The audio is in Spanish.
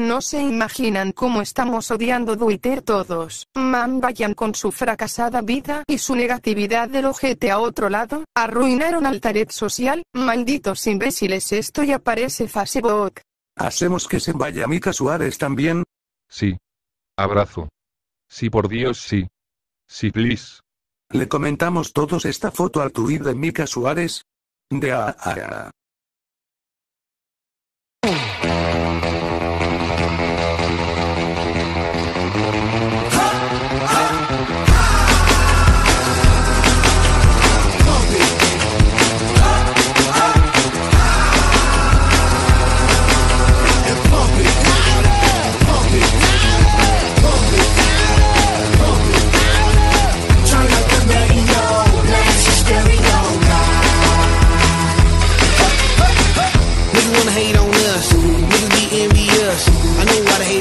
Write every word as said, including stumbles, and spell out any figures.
No se imaginan cómo estamos odiando Twitter todos. Man, vayan con su fracasada vida y su negatividad del ojete a otro lado. Arruinaron al red social, malditos imbéciles. Esto ya parece Facebook. ¿Hacemos que se vaya Mika Suárez también? Sí. Abrazo. Sí, por Dios, sí. Sí, please. ¿Le comentamos todos esta foto al tuit de Mika Suárez? De a, a, a. Hate on us, niggas be envious. I know why they hate